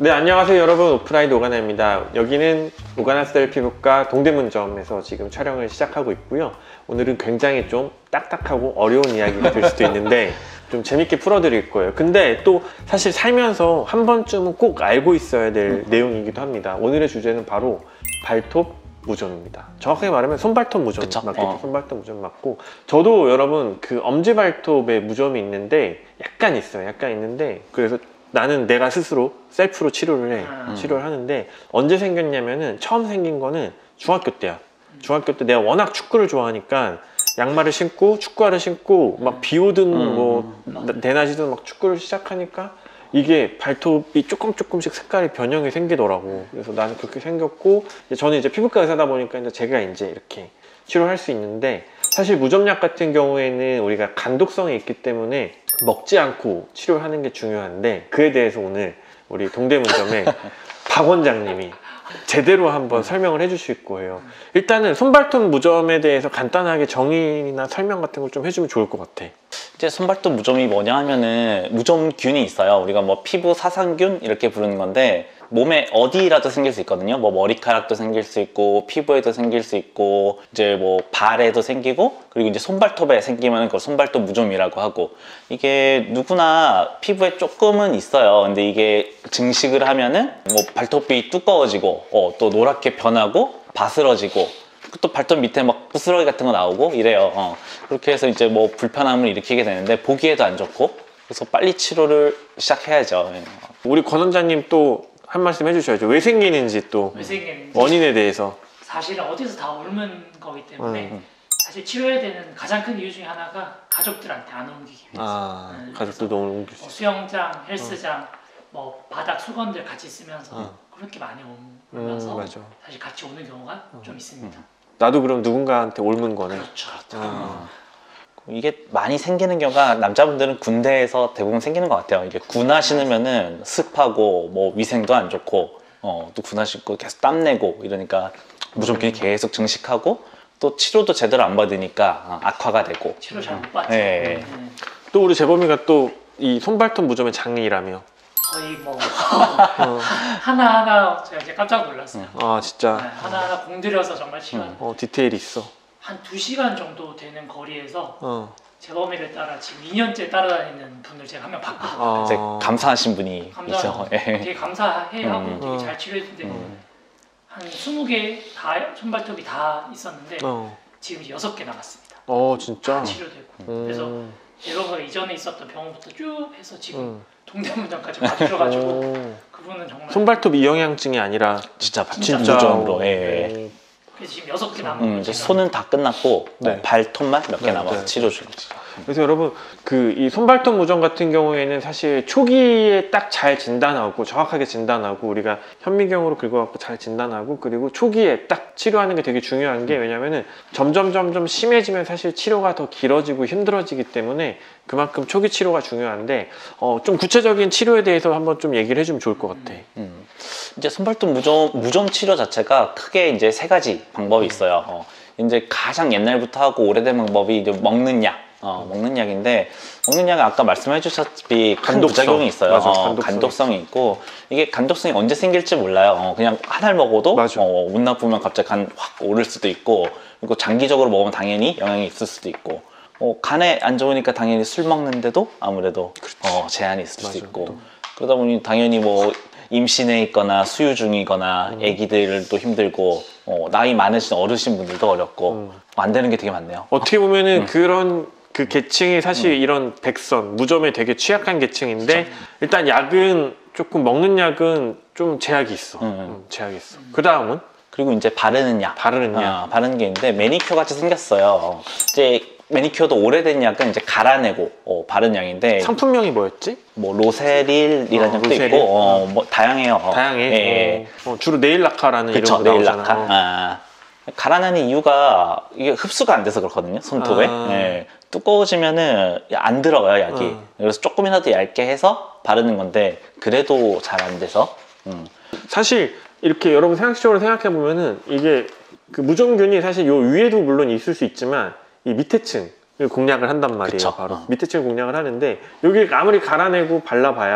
네, 안녕하세요 여러분, 오프라인 오가나입니다. 여기는 오가나 스타일 피부과 동대문점에서 지금 촬영을 시작하고 있고요. 오늘은 굉장히 좀 딱딱하고 어려운 이야기가 될 수도 있는데 좀 재밌게 풀어드릴 거예요. 근데 또 사실 살면서 한 번쯤은 꼭 알고 있어야 될 내용이기도 합니다. 오늘의 주제는 바로 발톱 무좀입니다. 정확하게 말하면 손발톱 무좀 맞겠죠? 손발톱 무좀 맞고, 저도 여러분 그 엄지발톱에 무좀이 있는데 약간 있어요. 약간 있는데, 그래서 나는 내가 스스로 셀프로 치료를 해. 치료를 하는데, 언제 생겼냐면은 처음 생긴 거는 중학교 때야. 중학교 때 내가 워낙 축구를 좋아하니까 양말을 신고 축구화를 신고 막 비 오든 뭐 대낮이든 막 축구를 시작하니까 이게 발톱이 조금씩 색깔이 변형이 생기더라고. 그래서 나는 그렇게 생겼고, 저는 이제 피부과 의사다 보니까 이제 제가 이제 이렇게 치료할 수 있는데, 사실 무좀약 같은 경우에는 우리가 간독성이 있기 때문에 먹지 않고 치료를 하는 게 중요한데, 그에 대해서 오늘 우리 동대문점의 박 원장님이 제대로 한번 설명을 해 주실 거예요. 일단은 손발톱 무좀에 대해서 간단하게 정의나 설명 같은 걸 좀 해주면 좋을 것 같아. 이제 손발톱 무좀이 뭐냐 하면은 무좀균이 있어요. 우리가 뭐 피부 사상균 이렇게 부르는 건데, 몸에 어디라도 생길 수 있거든요. 뭐 머리카락도 생길 수 있고, 피부에도 생길 수 있고, 이제 뭐 발에도 생기고, 그리고 이제 손발톱에 생기면 그걸 손발톱 무좀이라고 하고, 이게 누구나 피부에 조금은 있어요. 근데 이게 증식을 하면은 뭐 발톱이 두꺼워지고, 또 노랗게 변하고, 바스러지고, 또 발톱 밑에 막 부스러기 같은 거 나오고 이래요. 그렇게 해서 이제 뭐 불편함을 일으키게 되는데, 보기에도 안 좋고, 그래서 빨리 치료를 시작해야죠. 우리 권 원장님 또 한 말씀 해주셔야죠. 왜 생기는지, 또 원인에 대해서. 사실은 어디서 다 옮은 거기 때문에 사실 치료해야 되는 가장 큰 이유 중에 하나가 가족들한테 안 옮기기 위해서. 가족들도 옮길 수 있어요. 수영장, 헬스장, 뭐 바닥 수건들 같이 쓰면서 그렇게 많이 옮으면서 사실 같이 오는 경우가 좀 있습니다. 나도 그럼 누군가한테 옮은 거네. 그렇죠. 이게 많이 생기는 경우가 남자분들은 군대에서 대부분 생기는 것 같아요. 이게 군화 신으면은 습하고 뭐 위생도 안 좋고, 또 군화 신고 계속 땀내고 이러니까 무좀균이 계속 증식하고, 또 치료도 제대로 안 받으니까 악화가 되고. 치료 잘 못 받죠. 또 우리 재범이가 또 이 손발톱 무좀의 장인이라며. 거의 뭐 하나하나 제가 이제 깜짝 놀랐어요. 아 진짜. 하나하나 공들여서 정말 시간 디테일이 있어. 한 2시간 정도 되는 거리에서 재범이를 따라 지금 2년째 따라다니는 분을 제가 한 명 봤거든요. 이제 감사하신 분이 있죠. 되게 감사해하고 되게 잘 치료해주는데 한 20개 다 손발톱이 다 있었는데 지금 6개 남았습니다. 진짜? 치료되고. 그래서 재범이가 이전에 있었던 병원부터 쭉 해서 지금 동대문점까지 와주셔가지고 그분은 정말 손발톱 이영양증이 아니라 진짜 무좀으로. 그래서 지금 6개 남은 이제 손은 다 끝났고 발톱만 몇 개 남아서 치료 중. 그래서 여러분 이 손발톱 무좀 같은 경우에는 사실 초기에 딱 잘 진단하고 정확하게 진단하고, 우리가 현미경으로 긁어갖고 잘 진단하고, 그리고 초기에 딱 치료하는 게 되게 중요한 게, 왜냐면은 점점 심해지면 사실 치료가 더 길어지고 힘들어지기 때문에 그만큼 초기 치료가 중요한데, 좀 구체적인 치료에 대해서 한번 좀 얘기를 해주면 좋을 것 같아. 이제 손발톱 무좀 치료 자체가 크게 이제 3가지 방법이 있어요. 이제 가장 옛날부터 하고 오래된 방법이 이제 먹는 약. 먹는 약인데, 먹는 약은 아까 말씀해 주셨다시피 큰 부작용이 있어요. 간독성이 있고, 이게 간독성이 언제 생길지 몰라요. 그냥 한 알 먹어도 운 나쁘면 갑자기 간 확 오를 수도 있고, 그리고 장기적으로 먹으면 당연히 영향이 있을 수도 있고, 간에 안 좋으니까 당연히 술 먹는데도 아무래도 제한이 있을 수 있고, 그러다 보니 당연히 뭐 임신해 있거나 수유 중이거나 아기들도 힘들고, 나이 많으신 어르신 분들도 어렵고, 안 되는 게 되게 많네요. 어떻게 보면은 그런 그 계층이 사실 이런 백선, 무좀에 되게 취약한 계층인데, 일단 약은 조금, 먹는 약은 좀 제약이 있어. 제약이 있어. 그 다음은? 그리고 이제 바르는 약. 바르는 게 있는데, 매니큐어 같이 생겼어요. 이제 매니큐어도 오래된 약은 이제 갈아내고 바른 약인데, 상품명이 뭐였지? 뭐 로세릴이라는 약도 로세릴? 있고, 뭐 다양해요. 다양해. 주로 네일 라카라는 이름으로 네일 나오잖아. 라카. 갈아내는 이유가 이게 흡수가 안 돼서 그렇거든요, 손톱에. 두꺼워지면은 안 들어가요, 약이. 그래서 조금이라도 얇게 해서 바르는 건데, 그래도 잘 안 돼서. 사실 이렇게 여러분 상식적으로 생각해 보면은, 이게 그 무좀균이 사실 요 위에도 물론 있을 수 있지만 이 밑에 층을 공략을 한단 말이에요. 바로 밑에 층을 공략을 하는데, 여기 아무리 갈아내고 발라봐야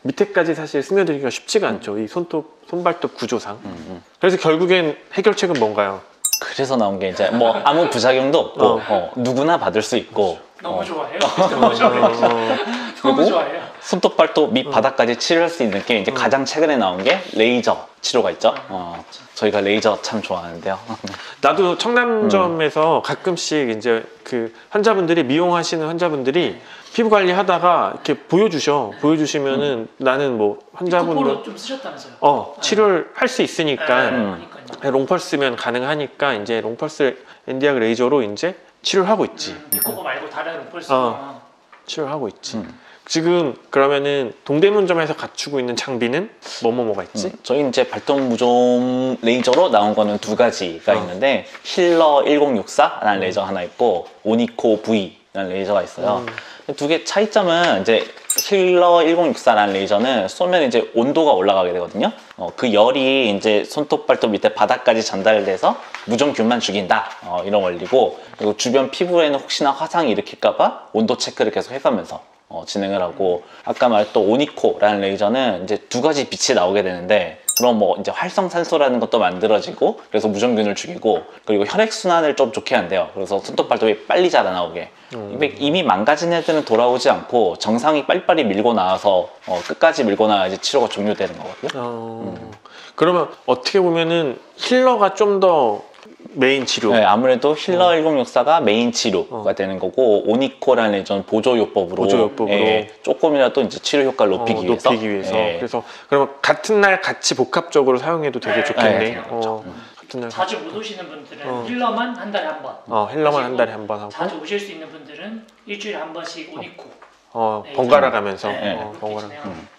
밑에까지 사실 스며들기가 쉽지가 않죠. 이 손발톱 구조상. 그래서 결국엔 해결책은 뭔가요? 그래서 나온 게 이제 뭐 아무 부작용도 없고 누구나 받을 수 있고 너무 좋아해요. 너무 좋아해요. 너무 좋아해요. 손톱, 발톱 밑 바닥까지 치료할 수 있는 게 이제 가장 최근에 나온 게 레이저 치료가 있죠. 저희가 레이저 참 좋아하는데요. 나도 청담점에서 가끔씩 이제 그 환자분들이 미용하시는 환자분들이 피부 관리 하다가 이렇게 보여주시면은 나는 뭐 환자분들 피코포로 좀 쓰셨다면서요? 치료를 할 수 있으니까 그러니까요. 롱펄스면 가능하니까 이제 롱펄스 엔디약 레이저로 이제 치료를 하고 있지. 피코포 말고 다른 롱펄스. 치료를 하고 있지. 지금 그러면은 동대문점에서 갖추고 있는 장비는 뭐가 있지? 저희 이제 발톱 무좀 레이저로 나온 거는 두 가지가 있는데 힐러 1064라는 레이저 하나 있고 오니코 V라는 레이저가 있어요. 두 개 차이점은 이제 힐러 1064라는 레이저는 쏘면 이제 온도가 올라가게 되거든요. 그 열이 이제 손톱, 발톱 밑에 바닥까지 전달돼서 무좀균만 죽인다. 이런 원리고, 그리고 주변 피부에는 혹시나 화상이 일으킬까봐 온도 체크를 계속 해가면서 진행을 하고, 아까 말했던 오니코라는 레이저는 이제 두 가지 빛이 나오게 되는데, 그럼 뭐 이제 활성산소라는 것도 만들어지고, 그래서 무좀균을 죽이고, 그리고 혈액순환을 좀 좋게 한대요. 그래서 손톱, 발톱이 빨리 자라나오게. 이미 망가진 애들은 돌아오지 않고 정상이 빨리빨리 밀고 나와서 끝까지 밀고 나와야지 치료가 종료되는 거거든요. 그러면 어떻게 보면은 힐러가 좀 더 메인 치료. 네, 아무래도 힐러 1064가 메인 치료가 되는 거고, 오니코라는 레이저는 보조요법으로 조금이라도 이제 치료 효과를 높이기 위해서. 그래서 그러면 같은 날 같이 복합적으로 사용해도 되게 좋겠네. 같은 날 자주 못 오시는 분들은 힐러만 한 달에 한 번. 힐러만 한 달에 한 번 하고. 자주 오실 수 있는 분들은 일주일에 한 번씩 오니코. 번갈아 가면서. 번갈아.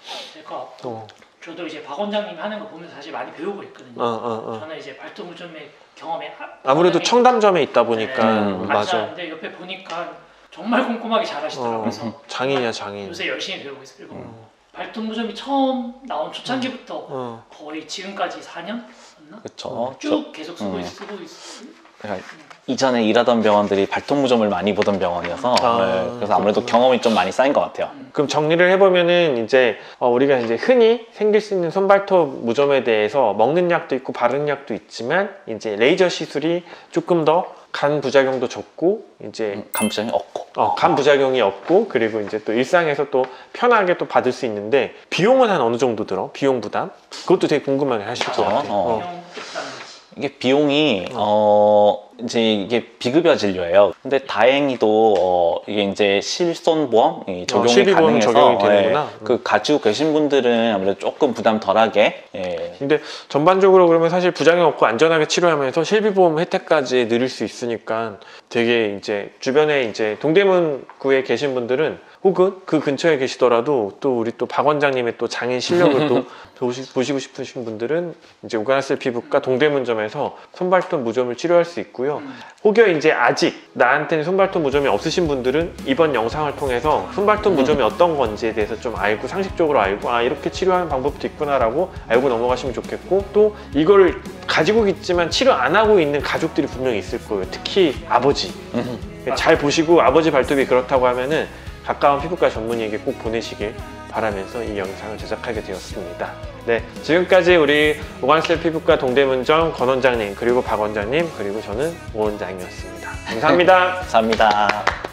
저도 이제 박 원장님 하는 거 보면서 사실 많이 배우고 있거든요. 저는 이제 발톱 무좀의 경험에 아무래도 청담점에 있다 보니까 맞아. 근데 옆에 보니까 정말 꼼꼼하게 잘하시더라고요. 그래서 장인이야 장인. 요새 열심히 배우고 있어요. 그리고 발톱 무좀이 처음 나온 초창기부터 거의 지금까지 4년 맞나? 그렇죠. 쭉 계속 쓰고 있어요. 이전에 일하던 병원들이 발톱 무좀을 많이 보던 병원이어서 그래서 아무래도 경험이 좀 많이 쌓인 것 같아요. 그럼 정리를 해보면은 이제 우리가 이제 흔히 생길 수 있는 손발톱 무좀에 대해서 먹는 약도 있고 바르는 약도 있지만 이제 레이저 시술이 조금 더 간 부작용도 적고 이제 간 부작용이 없고 간 부작용이 없고 그리고 이제 또 일상에서 또 편하게 또 받을 수 있는데 비용은 한 어느 정도 들어? 비용 부담? 그것도 되게 궁금하게 하실 것 같아요. 이게 비용이 이제 이게 비급여 진료예요. 근데 다행히도 이게 이제 실손보험 적용이 가능해서 적용이 되는구나. 그 가지고 계신 분들은 아무래도 조금 부담 덜하게. 근데 전반적으로 그러면 사실 부작용 없고 안전하게 치료하면서 실비보험 혜택까지 누릴 수 있으니까 되게 이제 주변에 이제 동대문구에 계신 분들은 혹은 그 근처에 계시더라도 또 우리 또 박 원장님의 또 장인 실력을 또 보시고 싶으신 분들은 이제 오가나셀 피부과 동대문점에서 손발톱 무좀을 치료할 수 있고요. 혹여 이제 아직 나한테는 손발톱 무좀이 없으신 분들은 이번 영상을 통해서 손발톱 무좀이 어떤 건지에 대해서 좀 알고 상식적으로 알고 이렇게 치료하는 방법도 있구나라고 알고 넘어가시면 좋겠고 또 이걸 가지고 있지만 치료 안 하고 있는 가족들이 분명히 있을 거예요. 특히 아버지. 잘 보시고 아버지 발톱이 그렇다고 하면은 가까운 피부과 전문의에게 꼭 보내시길 바라면서 이 영상을 제작하게 되었습니다. 네, 지금까지 우리 오가나셀 피부과 동대문점 권 원장님 그리고 박 원장님 그리고 저는 오 원장이었습니다. 감사합니다. 감사합니다.